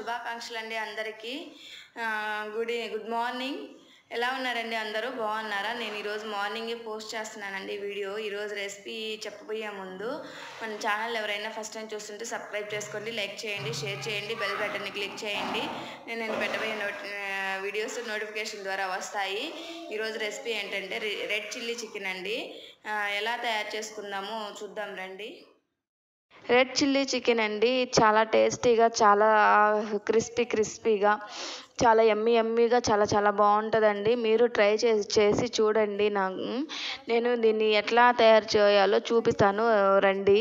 శుభాకాంక్షలు అండి అందరికీ. Good morning. ఎలా ఉన్నారండి అందరూ? బాగున్నారా? నేను ఈరోజు మార్నింగే పోస్ట్ చేస్తున్నానండి వీడియో. ఈరోజు రెసిపీ చెప్పబోయే ముందు మన ఛానల్ ఎవరైనా ఫస్ట్ టైం చూస్తుంటే సబ్స్క్రైబ్ చేసుకోండి, లైక్ చేయండి, షేర్ చేయండి, బెల్ బటన్ని క్లిక్ చేయండి. నేను పెట్టబోయే వీడియోస్ నోటిఫికేషన్ ద్వారా వస్తాయి. ఈరోజు రెసిపీ ఏంటంటే రెడ్ చిల్లీ చికెన్ అండి. ఎలా తయారు చేసుకుందామో చూద్దాం రండి. రెడ్ చిల్లీ చికెన్ అండి, చాలా టేస్టీగా, చాలా క్రిస్పీగా, చాలా యమ్మీగా, చాలా బాగుంటుందండి. మీరు ట్రై చేసి చూడండి. నేను దీన్ని ఎట్లా తయారు చేయాలో చూపిస్తాను రండి.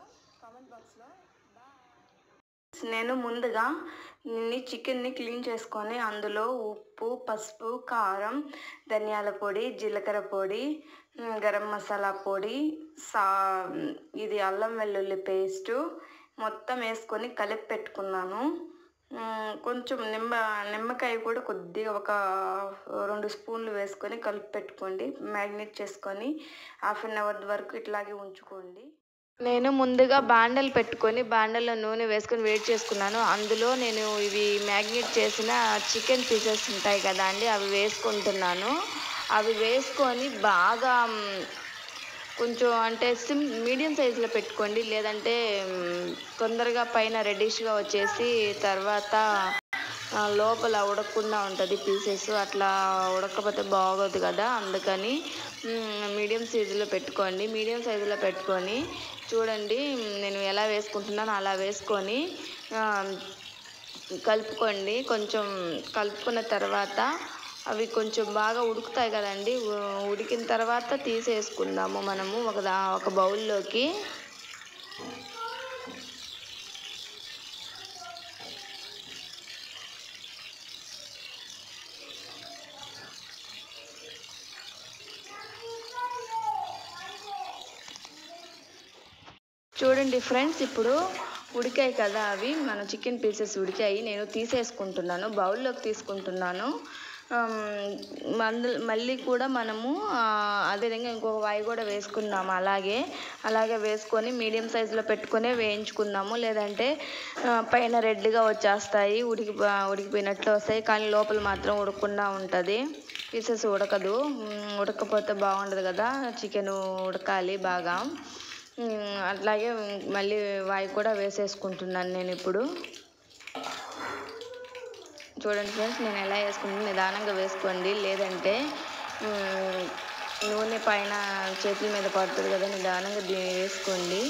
నేను ముందుగా చికెన్ని క్లీన్ చేసుకొని అందులో ఉప్పు, పసుపు, కారం, ధనియాల పొడి, జీలకర్ర పొడి, గరం మసాలా పొడి, ఇది అల్లం వెల్లుల్లి పేస్టు మొత్తం వేసుకొని కలిపి పెట్టుకున్నాను. కొంచెం నిమ్మకాయ కూడా కొద్దిగా ఒక 2 స్పూన్లు వేసుకొని కలిపి పెట్టుకోండి. మ్యారినేట్ చేసుకొని హాఫ్ అన్ అవర్ వరకు ఇట్లాగే ఉంచుకోండి. నేను ముందుగా బాండలు పెట్టుకొని బాండల్లో నూనె వేసుకొని వేడి చేసుకున్నాను. అందులో నేను ఇవి మ్యాగ్నేట్ చేసిన చికెన్ పీసెస్ ఉంటాయి కదా అండి, అవి వేసుకుంటున్నాను. అవి వేసుకొని బాగా కొంచెం అంటే మీడియం సైజులో పెట్టుకోండి, లేదంటే తొందరగా పైన రెడ్డిష్గా వచ్చేసి తర్వాత లోపల ఉడకకుండా ఉంటుంది పీసెస్. అట్లా ఉడకపోతే బాగోదు కదా, అందుకని మీడియం సైజులో పెట్టుకోండి. మీడియం సైజులో పెట్టుకొని చూడండి నేను ఎలా వేసుకుంటున్నాను అలా వేసుకొని కలుపుకోండి. కొంచెం కలుపుకున్న తర్వాత అవి కొంచెం బాగా ఉడుకుతాయి కదండి. ఉడికిన తర్వాత తీసేసుకుందాము మనము ఒక బౌల్లోకి. చూడండి ఫ్రెండ్స్, ఇప్పుడు ఉడికాయి కదా అవి, మన చికెన్ పీసెస్ ఉడికాయి. నేను తీసేసుకుంటున్నాను, బౌల్లోకి తీసుకుంటున్నాను. మళ్ళీ కూడా మనము అదేవిధంగా ఇంకొక వాయి కూడా వేసుకుందాము. అలాగే వేసుకొని మీడియం సైజులో పెట్టుకునే వేయించుకుందాము, లేదంటే పైన రెడ్గా వచ్చేస్తాయి, ఉడికిపోయినట్లు వస్తాయి, కానీ లోపల మాత్రం ఉడకకుండా ఉంటుంది. పీసెస్ ఉడకపోతే బాగుండదు కదా, చికెన్ ఉడకాలి బాగా. అట్లాగే మళ్ళీ వాయి కూడా వేసేసుకుంటున్నాను నేను ఇప్పుడు. చూడండి ఫ్రెండ్స్, నేను ఎలా వేసుకుంటాను, నిదానంగా వేసుకోండి, లేదంటే నూనె పైన చేతుల మీద పడుతుంది కదా, నిదానంగా దీన్ని వేసుకోండి.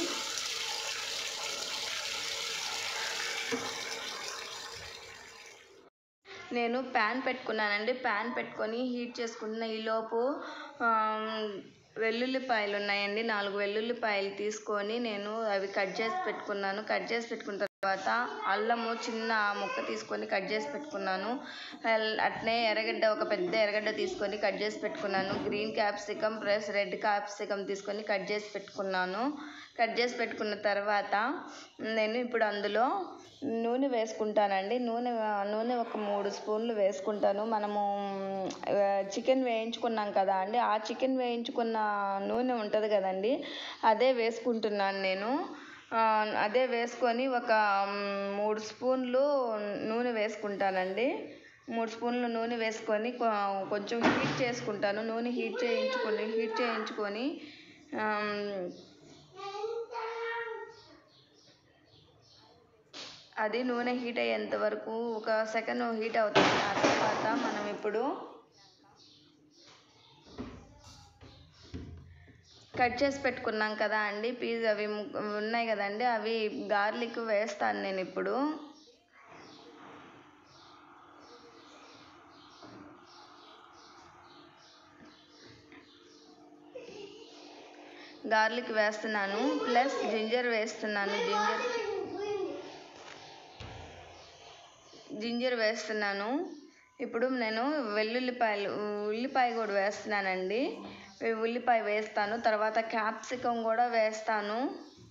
నేను ప్యాన్ పెట్టుకున్నానండి. ప్యాన్ పెట్టుకొని హీట్ చేసుకుంటున్న ఈలోపు వెల్లుల్లిపాయలు ఉన్నాయండి, 4 వెల్లుల్లిపాయలు తీసుకొని నేను అవి కట్ చేసి పెట్టుకున్నాను. కట్ చేసి పెట్టుకున్న తర్వాత అల్లము చిన్న ముక్క తీసుకొని కట్ చేసి పెట్టుకున్నాను. అట్నే ఒక పెద్ద ఎర్రగడ్డ తీసుకొని కట్ చేసి పెట్టుకున్నాను. Green capsicum plus red capsicum తీసుకొని కట్ చేసి పెట్టుకున్నాను. కట్ చేసి పెట్టుకున్న తర్వాత నేను ఇప్పుడు అందులో నూనె వేసుకుంటానండి. నూనె ఒక 3 స్పూన్లు వేసుకుంటాను. మనము చికెన్ వేయించుకున్నాం కదా అండి, ఆ చికెన్ వేయించుకున్న నూనె ఉంటుంది కదండి, అదే వేసుకుంటున్నాను నేను. అదే వేసుకొని ఒక 3 స్పూన్లు నూనె వేసుకుంటానండి. 3 స్పూన్లు నూనె వేసుకొని కొంచెం హీట్ చేసుకుంటాను. నూనె హీట్ చేయించుకొని అది నూనె హీట్ అయ్యేంత వరకు ఒక సెకండ్ హీట్ అవుతుంది. ఆ తర్వాత మనం ఇప్పుడు కట్ చేసి పెట్టుకున్నాం కదా అండి అవి ఉన్నాయి కదండి, అవి గార్లిక్ వేస్తాను నేను ఇప్పుడు. గార్లిక్ వేస్తున్నాను, ప్లస్ జింజర్ వేస్తున్నాను. జింజర్ వేస్తున్నాను. ఇప్పుడు నేను ఉల్లిపాయ కూడా వేస్తున్నానండి. ఉల్లిపాయ వేస్తాను, తర్వాత క్యాప్సికమ్ కూడా వేస్తాను.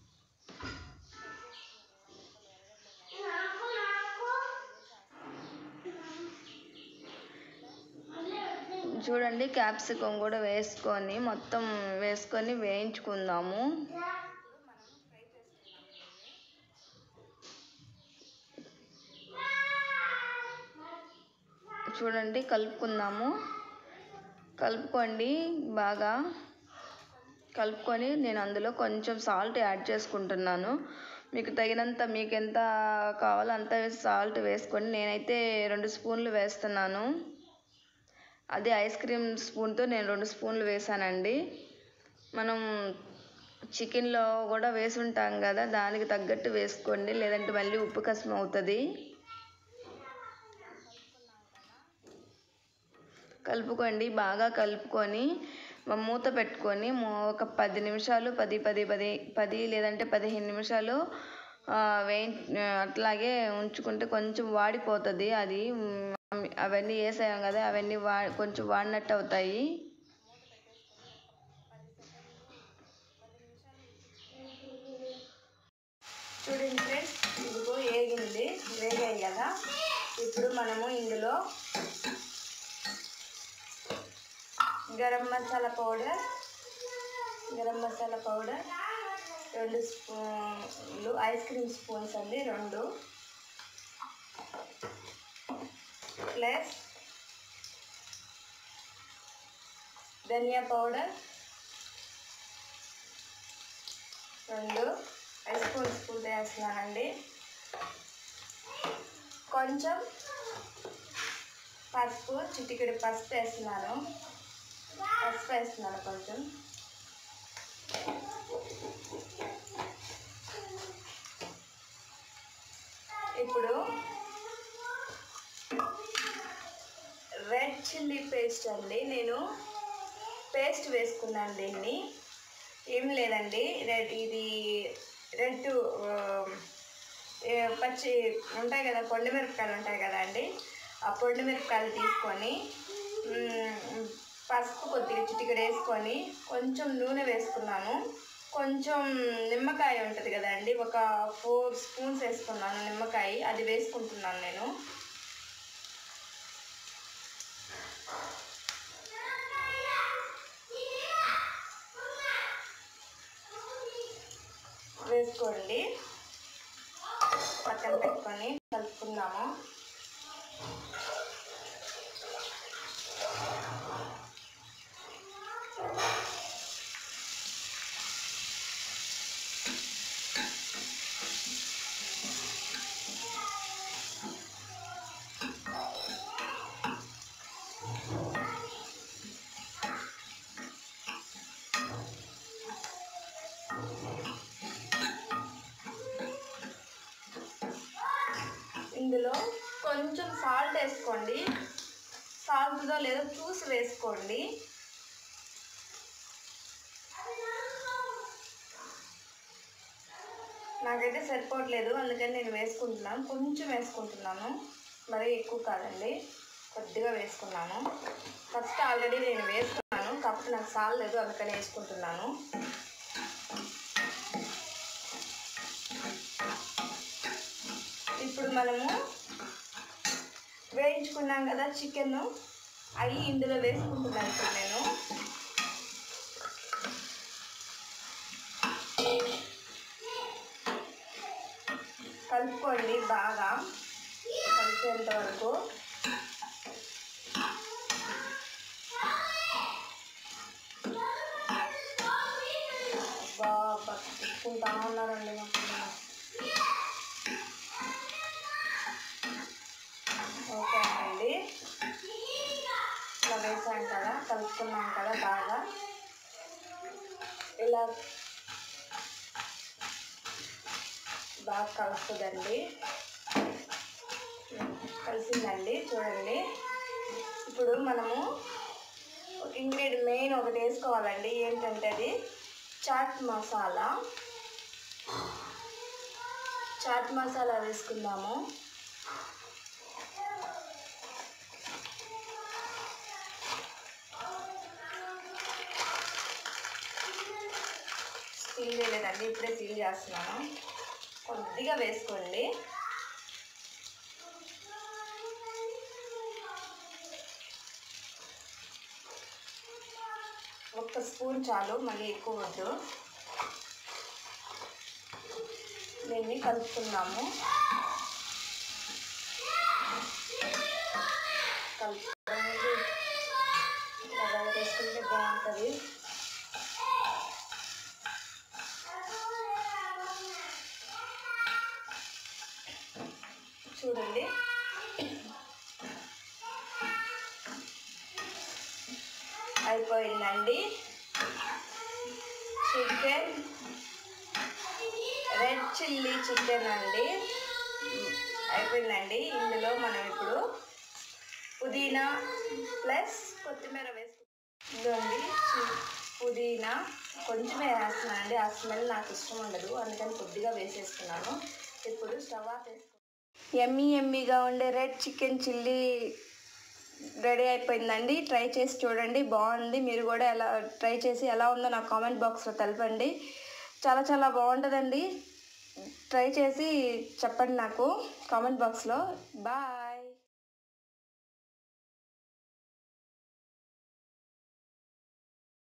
చూడండి, క్యాప్సికమ్ కూడా మొత్తం వేసుకొని వేయించుకుందాము. చూడండి కలుపుకుందాము. కలుపుకోండి, బాగా కలుపుకొని నేను అందులో కొంచెం సాల్ట్ యాడ్ చేసుకుంటున్నాను. మీకు తగినంత, మీకు ఎంత కావాలో అంత సాల్ట్ వేసుకొని, నేనైతే 2 స్పూన్లు వేస్తున్నాను. అదే ఐస్ క్రీమ్ స్పూన్తో నేను 2 స్పూన్లు వేసానండి. మనం చికెన్లో కూడా వేసి ఉంటాం కదా, దానికి తగ్గట్టు వేసుకోండి, లేదంటే మళ్ళీ ఉప్పు కసం అవుతుంది. కలుపుకోండి, బాగా కలుపుకొని మూత పెట్టుకొని ఒక 10 నిమిషాలు 10 లేదంటే 15 నిమిషాలు అట్లాగే ఉంచుకుంటే కొంచెం వాడిపోతుంది. అది అవన్నీ వేసాం కదా, అవన్నీ కొంచెం వాడినట్టు అవుతాయి. చూడండి ఫ్రెండ్స్, ఇదిగో వేగాయి కదా. ఇప్పుడు మనము ఇందులో గరం మసాలా పౌడర్ 2 స్పూన్లు, ఐస్ క్రీమ్ స్పూన్స్ అండి 2, ప్లస్ ధనియా పౌడర్ 2, ఐస్ క్రీమ్ స్పూన్ వేస్తున్నానండి. కొంచెం పసుపు, చిటికెడు పసుపు వేస్తున్నాను. కొంచెం. ఇప్పుడు రెడ్ చిల్లీ పేస్ట్ అండి, నేను పేస్ట్ వేసుకున్నాను. దీన్ని ఏం లేదండి, రెడ్ పచ్చి ఉంటాయి కదా, పొండి మిరపకాయలు ఉంటాయి కదా అండి, ఆ పొండి మిరపకాయలు తీసుకొని పసుపు కొద్దిగా చిటికెడు వేసుకొని కొంచెం నూనె వేసుకున్నాను. కొంచెం నిమ్మకాయ ఉంటుంది కదా అండి, ఒక 4 స్పూన్స్ వేసుకున్నాను నిమ్మకాయ, అది వేసుకుంటున్నాను నేను. వేసుకోండి, పక్కన పెట్టుకొని కలుపుకుందాము. ఇందులో కొంచెం సాల్ట్ వేసుకోండి, సాల్ట్దో లేదో చూసి వేసుకోండి. నాకైతే సరిపోవట్లేదు, అందుకని నేను వేసుకుంటున్నాను, కొంచెం వేసుకుంటున్నాను, మరీ ఎక్కువ కాదండి, కొద్దిగా వేసుకున్నాను. ఫస్ట్ ఆల్రెడీ నేను వేసుకున్నాను, కాకపోతే నాకు సాల్లేదు, అందుకని వేసుకుంటున్నాను. ఇప్పుడు మనము వేయించుకున్నాం కదా చికెన్, అవి ఇందులో వేసుకుంటున్నాను. ఇప్పుడు నేను కలుపుకోండి, బాగా కలిసేంత వరకు. బాగా తిప్పుకుంటా ఉన్నారండి మా పిల్లలు. ఓకే అండి, ఇలా వేసాం కదా, కలుపుకున్నాం కదా, బాగా ఇలా బాగా కలుపుతుందండి. కలిసిందండి, చూడండి. ఇప్పుడు మనము ఒక మెయిన్ ఒకటి వేసుకోవాలండి, ఏంటంటే అది చాట్ మసాలా వేసుకుందాము. సీల్ చేయలేదండి, ఇప్పుడే సీల్ చేస్తున్నాను. కొద్దిగా వేసుకోండి. ఒక్క స్పూన్ చాలు, మళ్ళీ ఎక్కువ వద్దు. దీన్ని కలుపుకుందాము. కలుపుకోవడం ఇలా వేసుకుంటే బాగుంటుంది. చూడండి అయిపోయిందండి. చికెన్ రెడ్ చిల్లీ చికెన్ అండి అయిపోయిందండి. ఇందులో మనం ఇప్పుడు పుదీనా ప్లస్ కొత్తిమీర వేసుకుంటాం. ఇదండి పుదీనా కొంచెమే వేస్తున్నానండి, ఆ స్మెల్ నాకు ఇష్టం ఉండదు, అందుకని కొద్దిగా వేసేస్తున్నాను. ఇప్పుడు స్టవ్ ఆఫ్ వేసుకుంటాం. ఎమ్మీగా ఉండే రెడ్ చికెన్ చిల్లీ రెడీ అయిపోయిందండి. ట్రై చేసి చూడండి, బాగుంది. మీరు కూడా ట్రై చేసి ఎలా ఉందో నాకు కామెంట్ బాక్స్లో తెలపండి. చాలా బాగుంటుందండి. ట్రై చేసి చెప్పండి నాకు కామెంట్ బాక్స్లో. బాయ్.